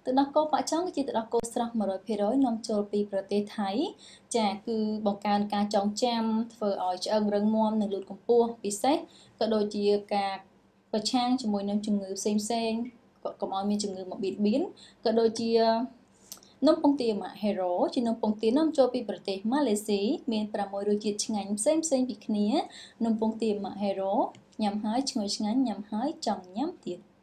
ទឹកដោះគោប៉ាក់ចង់គឺជាទឹកដោះគោស្រស់ 100% នាំចូលពីប្រទេសថៃចាគឺបង្កើនការចងចាំធ្វើឲ្យឆ្អឹងរឹងមាំនិងលូតកម្ពស់ពិសេសក៏ដូចជាការប្រឆាំងជាមួយនឹងជំងឺផ្សេងៗកុំឲ្យមានជំងឺមកបៀតបៀនក៏ដូចជានំពងទាម៉ាក់ Hero ជានំពងទានាំចូលពីប្រទេសម៉ាឡេស៊ីមាន6រសជាតិឆ្ងាញ់ផ្សេងៗពីគ្នានំពងទាម៉ាក់ Hero ញ៉ាំហើយឈ្ងុយឆ្ងាញ់ញ៉ាំហើយចង់ញ៉ាំទៀត